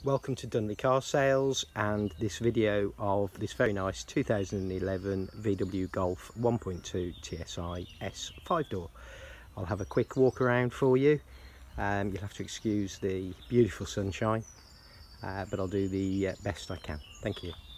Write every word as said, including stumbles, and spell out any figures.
Welcome to Dunley Car Sales and this video of this very nice two thousand eleven V W Golf one point two T S I S five door. I'll have a quick walk around for you. Um, you'll have to excuse the beautiful sunshine, uh, but I'll do the uh, best I can. Thank you.